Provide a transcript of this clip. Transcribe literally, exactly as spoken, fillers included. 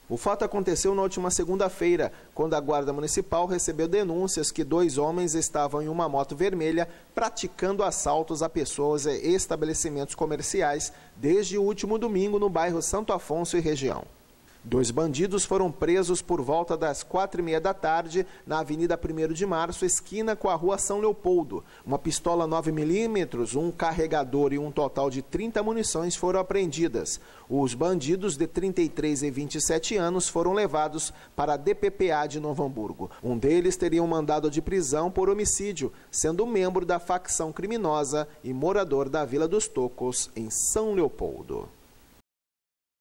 O fato aconteceu na última segunda-feira, quando a Guarda Municipal recebeu denúncias que dois homens estavam em uma moto vermelha praticando assaltos a pessoas e estabelecimentos comerciais desde o último domingo no bairro Santo Afonso e região. Dois bandidos foram presos por volta das quatro e meia da tarde na Avenida primeiro de Março, esquina com a Rua São Leopoldo. Uma pistola nove milímetros, um carregador e um total de trinta munições foram apreendidas. Os bandidos de trinta e três e vinte e sete anos foram levados para a D P P A de Novo Hamburgo. Um deles teria um mandado de prisão por homicídio, sendo membro da facção criminosa e morador da Vila dos Tocos, em São Leopoldo.